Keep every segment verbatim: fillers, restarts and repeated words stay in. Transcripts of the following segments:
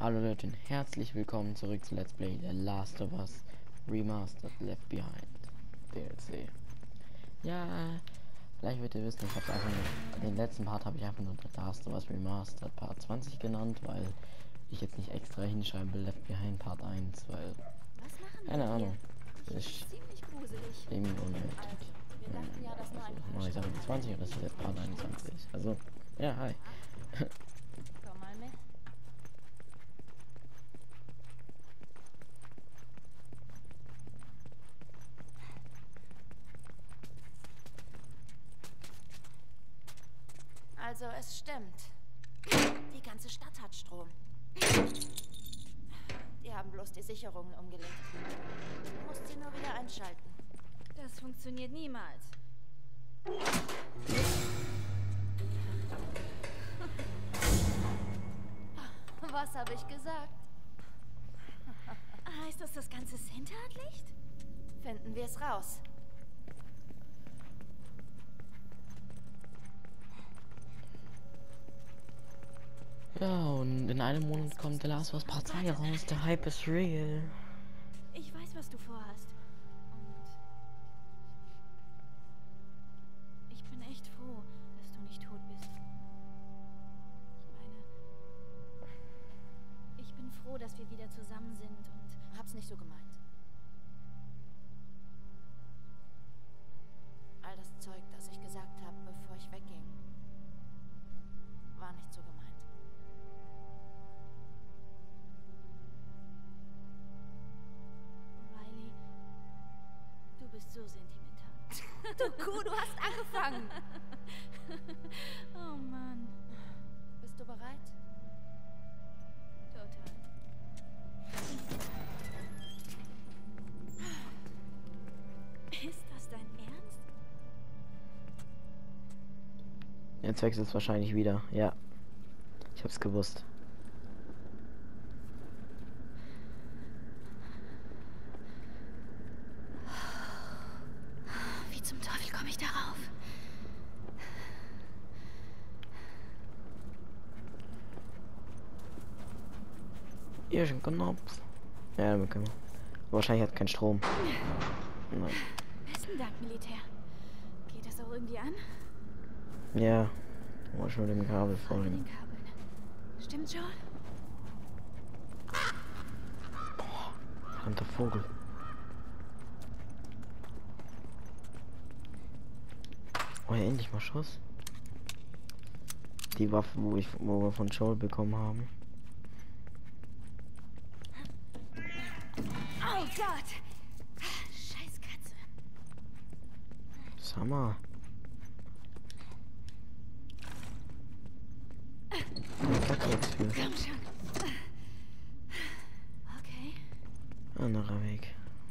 Hallo Leute und herzlich willkommen zurück zu Let's Play The Last of Us Remastered Left Behind D L C. Ja, vielleicht wird ihr wissen, ich habe einfach nur, den letzten Part habe ich einfach nur The Last of Us Remastered Part zwanzig genannt, weil ich jetzt nicht extra hinschreibe Left Behind Part eins, weil, Was machen keine wir Ahnung, hier? ist Ziemlich gruselig. irgendwie unnötig. Also, wir dachten ja, dass nur ein Also, paar mache ich Sache Stunden zwanzig und das ist jetzt Part einundzwanzig. Also, ja, hi. Komm mal mit. Also, es stimmt. Die ganze Stadt hat Strom. Die haben bloß die Sicherungen umgelegt. Du musst sie nur wieder einschalten. Das funktioniert niemals. Was habe ich gesagt? Heißt das, das ganze Center hat Licht? Finden wir es raus. Ja, und in einem Monat kommt The Last of Us Part zwei raus. Der Hype ist real. Ich weiß, was du vorhast. Und ich bin echt froh, dass du nicht tot bist. Ich meine, ich bin froh, dass wir wieder zusammen sind und Hab's nicht so gemeint. All das Zeug, das ich gesagt habe, bevor ich wegging, war nicht so gemeint. Riley, du bist so sentimental. Du Kuh, du hast angefangen. Oh Mann, Bist du bereit? total. Ist das dein Ernst? Jetzt wechselt es wahrscheinlich wieder. Ja. Ich hab's gewusst. Wie zum Teufel komme ich darauf? Hier ist ein Knopf. Ja, damit können wir. Wahrscheinlich hat kein Strom. Nein. Besten Dank, Militär. Geht das auch irgendwie an? Ja. Oh, schon mit dem Kabel Folge folgen. den Kabeln. Stimmt schon? Verdammter Vogel. Oh ja, endlich mal Schuss. Die Waffe, wo ich wo wir von Joel bekommen haben. Oh Gott! Scheiß Katze. Summer. Kacke jetzt für. Komm schon. Okay. Anderer Weg.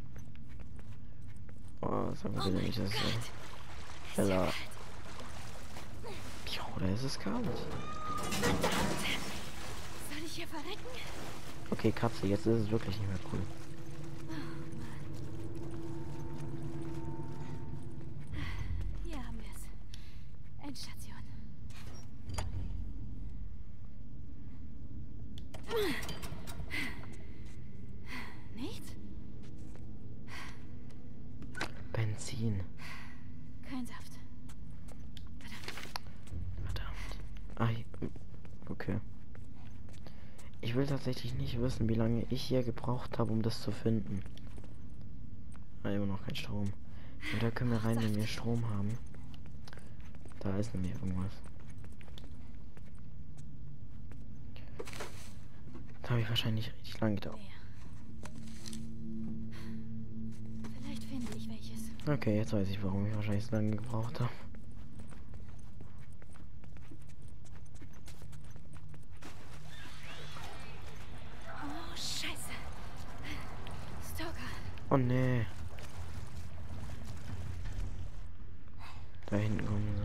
Oh, sag mal Oh bitte mein nicht, dass es so Gott. heller. Jo, da ist es kalt. Verdammt! Soll ich hier verrecken? Okay, Katze, jetzt ist es wirklich nicht mehr cool. Hier haben wir es. Endstation. Nichts? Benzin. Kein Saft. Verdammt. Ah, hier- okay. Ich will tatsächlich nicht wissen, wie lange ich hier gebraucht habe, um das zu finden. Ah, immer noch kein Strom. Und da können wir rein, wenn wir Strom haben. Da ist nämlich irgendwas. Da habe ich wahrscheinlich richtig lange gedauert. Leer. Vielleicht finde ich welches. Okay, jetzt weiß ich, warum ich wahrscheinlich so lange gebraucht habe. Oh, Scheiße. Stalker. Oh nee. Da hinten kommen sie.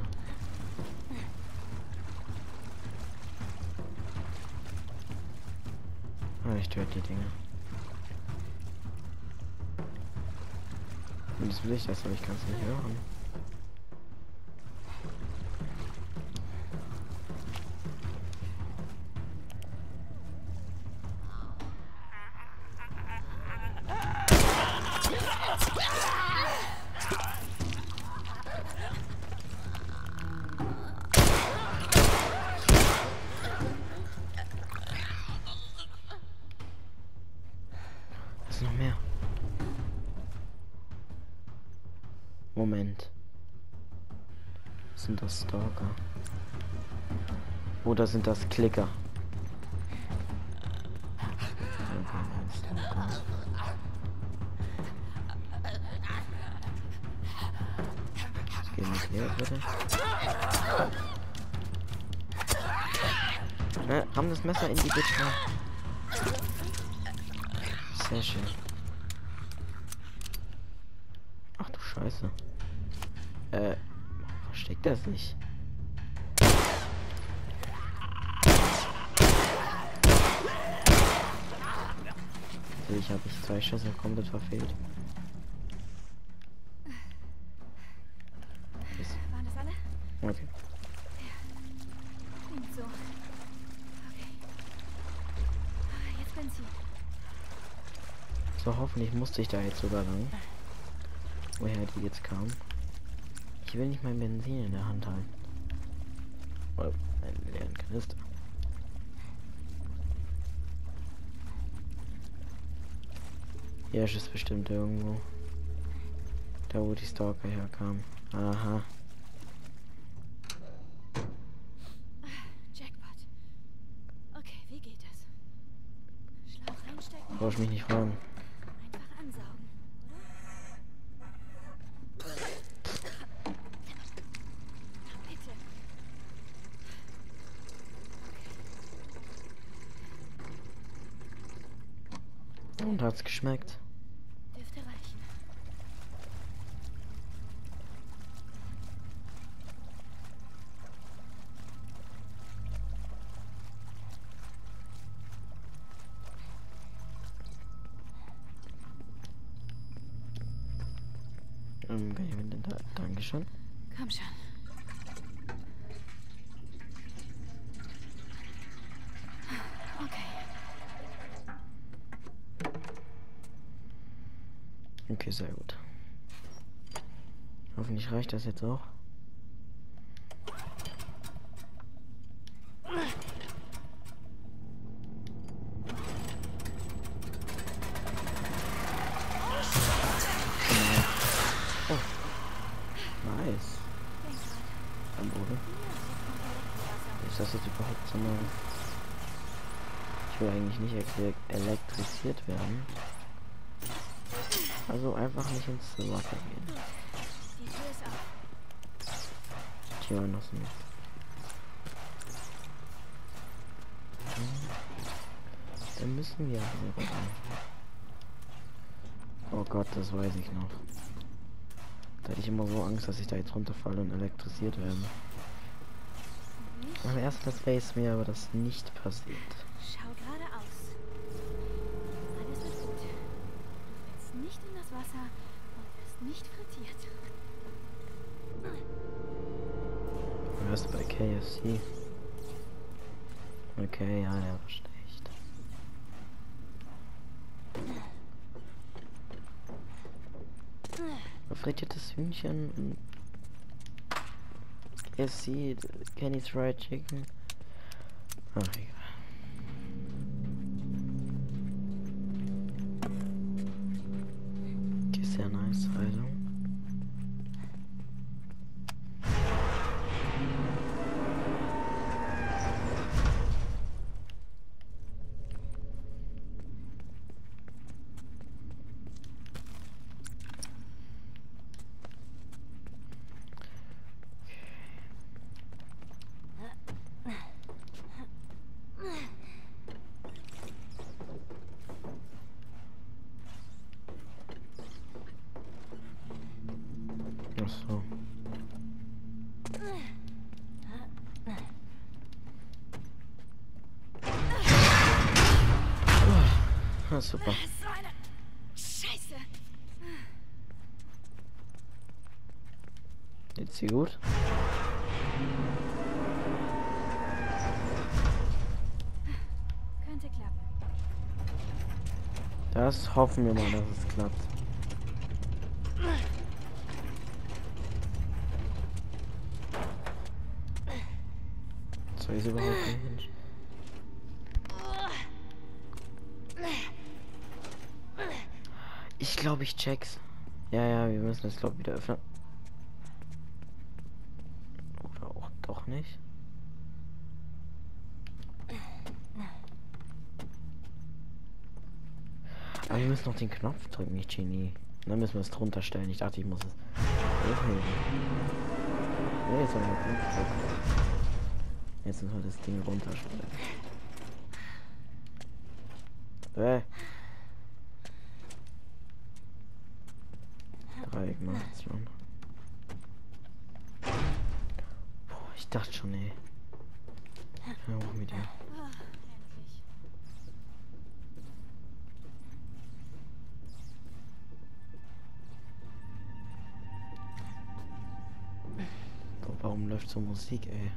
Ah, ich töte die Dinge. Und das will ich das, aber ich kann es nicht hören. es noch mehr. Moment. Sind das Stalker? Oder sind das Klicker? Okay, Stalker. Was geht mit hier bitte? Na, ramm das Messer in die Bitch rein. Sehr schön. Ach du Scheiße. Äh, versteckt er sich? Natürlich habe ich zwei Schüsse komplett verfehlt. Waren das alle? Okay. Klingt so. Okay. Jetzt bin sie. So, hoffentlich musste ich da jetzt sogar lang. Woher die jetzt kam. Ich will nicht mein Benzin in der Hand halten. Oder einen leeren Kanister. Hier ist es bestimmt irgendwo. Da wo die Stalker herkamen. Aha. Jackpot. Okay, wie geht das? Schlauch reinstecken. Brauch ich mich nicht fragen. Einfach ansaugen, oder? Bitte. Und hat's geschmeckt? Dürfte reichen. Ähm, kann ich mit den da Dankeschön. Komm schon. Okay. Okay, sehr gut. Hoffentlich reicht das jetzt auch. Oh. Nice. Am Boden. Ist das jetzt überhaupt so eine... Ich will eigentlich nicht ele- elektrisiert werden. Also einfach nicht ins Wasser gehen. Die Tür ist auf. Hier war noch so nichts. Dann müssen wir aber rein. Oh Gott, das weiß ich noch. Da hatte ich immer so Angst, dass ich da jetzt runterfalle und elektrisiert werde. Beim ersten Let's Play ist mir aber das nicht passiert. Schau geradeaus. Alles wird gut. Du fällst nicht in das Wasser und wirst nicht frittiert. Du wirst bei K F C. Okay, ja, der war schlecht. Frittiertes Hühnchen und K F C, Kenny's Fried Chicken. Ach, egal. Okay, sehr nice, Heilung. Ach so. Ah, super. So eine Scheiße. Geht's dir gut? Könnte klappen. Das hoffen wir mal, dass es klappt. So ist überhaupt kein Mensch. glaube, ich check's. Ja, ja, wir müssen das, glaube ich, wieder öffnen. Oder auch doch nicht. Aber wir müssen noch den Knopf drücken, ich Genie. Dann müssen wir es drunter stellen. Ich dachte, ich muss es aufheben. Nee, jetzt haben wir den Knopf drücken. Jetzt müssen wir das Ding runterstellen. Äh. Dreieck macht's schon. Boah, ich dachte schon, ey. Hör auf mit dir. Boah, warum läuft so Musik, ey?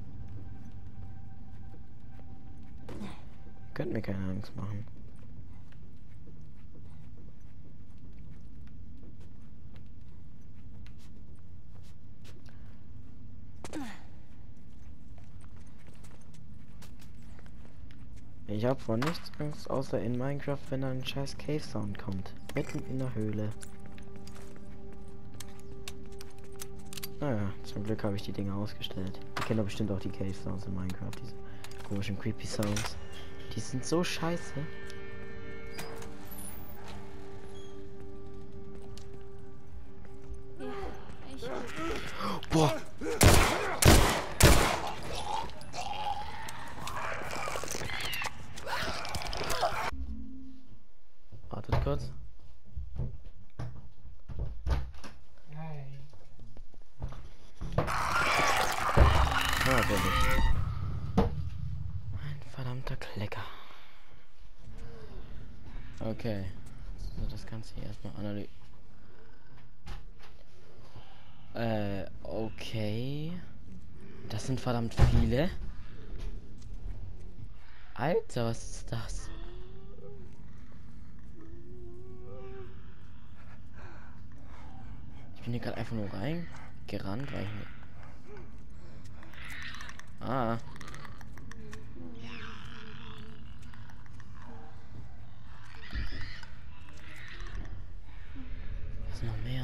Ihr könnt mir keine Angst machen. Ich hab vor nichts Angst, außer in Minecraft, wenn da ein scheiß Cave Sound kommt. Mitten in der Höhle. Naja, zum Glück habe ich die Dinge ausgestellt. Ihr kennt doch bestimmt auch die Cave Sounds in Minecraft, diese komischen Creepy Sounds. Die sind so scheiße. Ja, ich. Boah! Wartet kurz. Ja, natürlich. Ein verdammter Klecker. Okay. So, das Ganze hier erstmal analysieren. Äh, okay. Das sind verdammt viele. Alter, was ist das? Ich bin hier gerade einfach nur reingerannt, weil ich mir... Ah. Was ist noch mehr?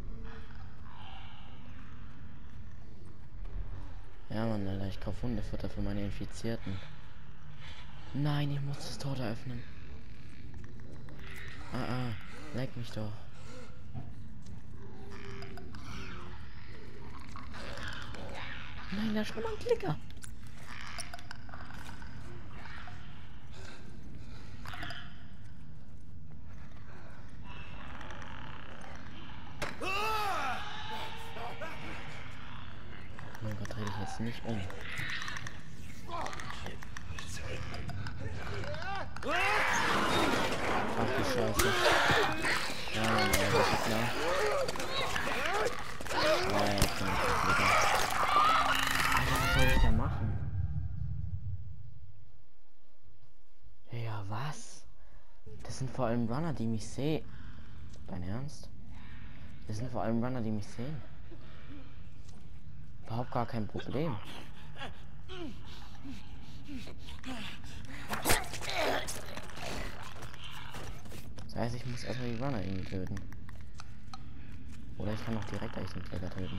Ja, Mann, Alter, ich kaufe Hundefutter für meine Infizierten. Nein, ich muss das Tor da öffnen. Ah, ah, leck mich doch. Nein, da ist schon mal ein Klicker. Oh mein Gott, dreh dich jetzt nicht um. Ach du Scheiße. Ja, Mann, das ist klar. Ja, jetzt kann ich das wieder. Alter, was soll ich da machen? Ja, was? Das sind vor allem Runner, die mich sehen. Dein Ernst? Das sind vor allem Runner, die mich sehen. Überhaupt gar kein Problem. Das heißt, ich muss erstmal die Runner irgendwie töten. Oder ich kann auch direkt eigentlich den Klecker töten.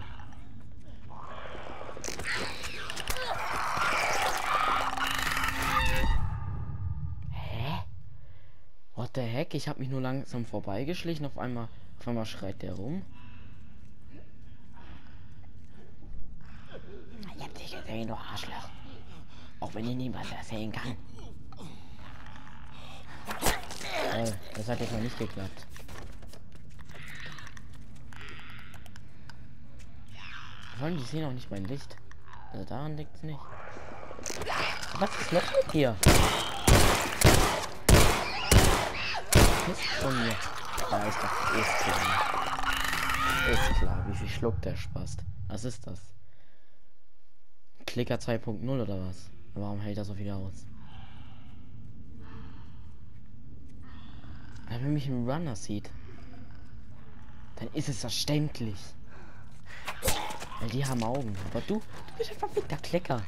Hä? What the heck? Ich habe mich nur langsam vorbeigeschlichen. Auf einmal, auf einmal schreit der rum. Ich hab dich gesehen, du Arschloch. Auch wenn ich niemals erzählen kann. Äh, das hat jetzt noch nicht geklappt. Vor allem, die sehen auch nicht mein Licht. Also daran liegt es nicht. Was ist los mit dir? Ist von mir. Da ist doch, ist klar. Ist klar, wie viel schluckt der Spast? Was ist das? Klicker zwei Punkt null oder was? Warum hält er so viel aus? Wenn man mich im Runner sieht, dann ist es verständlich. Weil die haben Augen. Aber du, du bist ein verfickter Klicker.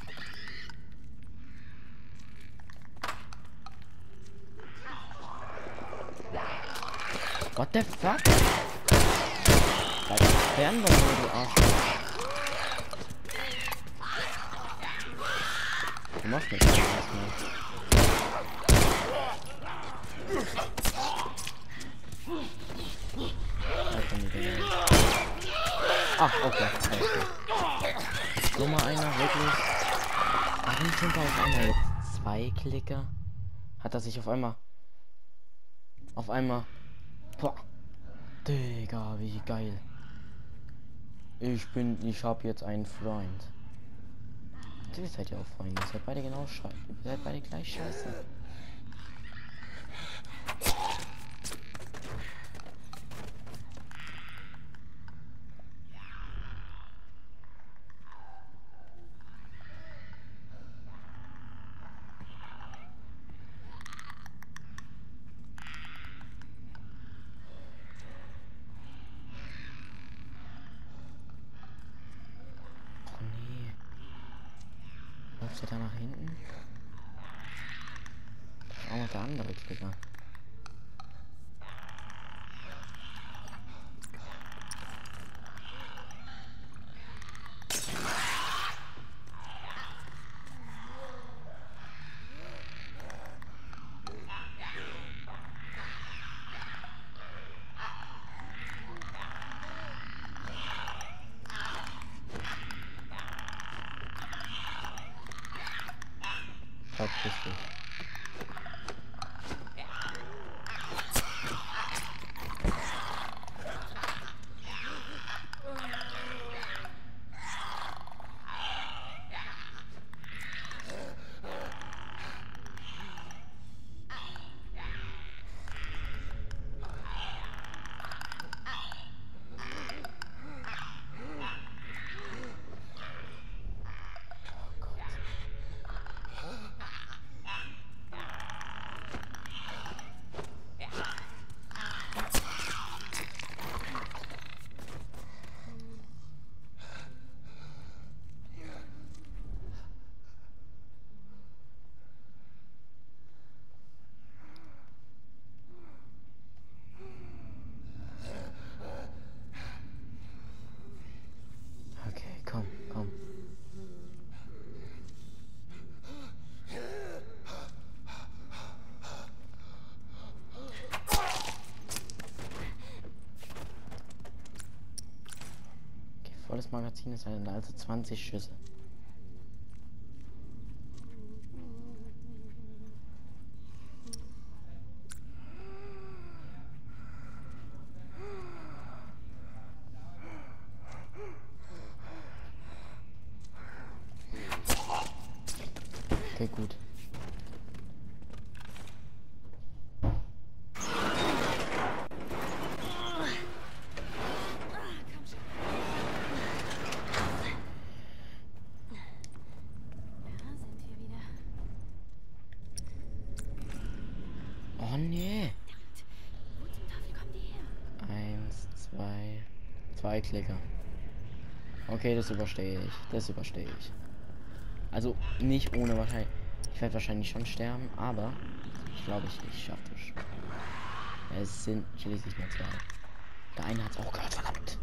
What the fuck? Bleib fern von mir, du Arsch. Du machst nichts mehr. Ach, okay. Nummer einer, wirklich. Warum sind da auf einmal jetzt zwei Klicker? Hat er sich auf einmal... Auf einmal... Boah. Digga, wie geil. Ich bin... Ich hab jetzt einen Freund. Ihr seid ja auch Freunde. Ihr seid beide genau scheiße. Ihr seid beide gleich scheiße. Läuft er da nach hinten? Auch noch der andere Klicker. Verpiss dich. Komm, komm. Okay, volles Magazin ist eine, also zwanzig Schüsse. Okay, gut. Oh nee. Wo zum Teufel kommen die her? Eins, zwei, zwei Klicker. Okay, das überstehe ich. Das überstehe ich. Also nicht ohne wahrscheinlich. Ich werde wahrscheinlich schon sterben, aber ich glaube, ich, ich schaffe das. Es sind schließlich nur zwei. Der eine hat es auch gehört, verdammt.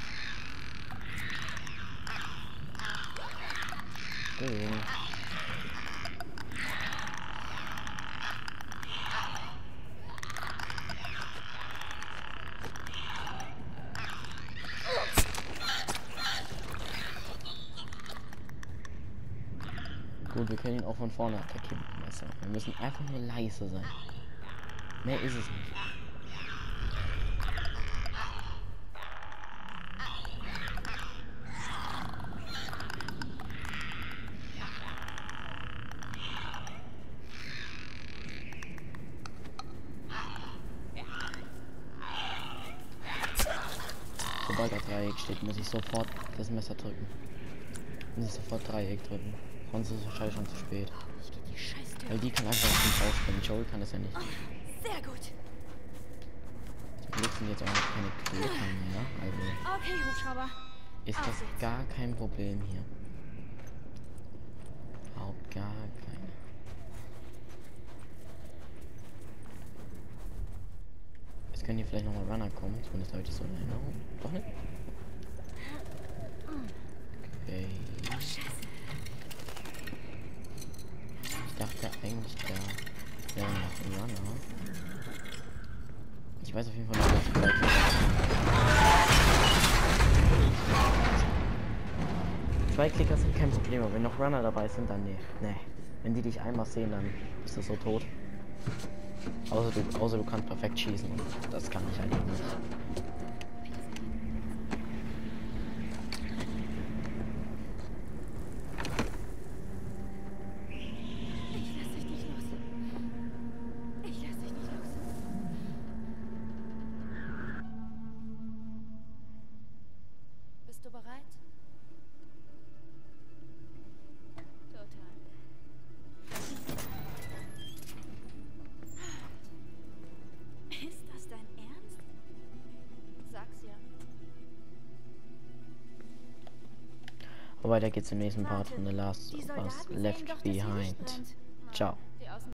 Entschuldigung. Gut, wir können ihn auch von vorne attackieren mit dem Messer. Wir müssen einfach nur leise sein. Mehr ist es nicht. Sobald der Dreieck steht, muss ich sofort das Messer drücken. Muss ich sofort Dreieck drücken. Sonst ist es wahrscheinlich schon zu spät. Weil die kann einfach auf den rausspringen. Joel kann das ja nicht. Sehr gut. Zum Glück sind jetzt auch noch keine Klicker mehr. Also Okay, Hubschrauber. ist das gar kein Problem hier. Überhaupt gar keine. Es Jetzt können hier vielleicht nochmal Runner kommen. Zumindest habe ich das so in Erinnerung. Doch nicht? Okay. Ich dachte eigentlich, da wäre noch ein Runner. Ich weiß auf jeden Fall nicht, was gleich ist. Zwei Klicker sind kein Problem, aber wenn noch Runner dabei sind, dann nee. Nee. Wenn die dich einmal sehen, dann bist du so tot. Außer du, außer du kannst perfekt schießen und das kann ich halt eben nicht. Ich lass dich nicht los. Ich lass dich nicht los. Bist du bereit? Total. Ist das dein Ernst? Sag's ja. Aber weiter geht's im nächsten Part Warte, von The Last die of Us Soldaten Left sehen doch, dass hier Licht Behind. brennt. Ciao. Die Außen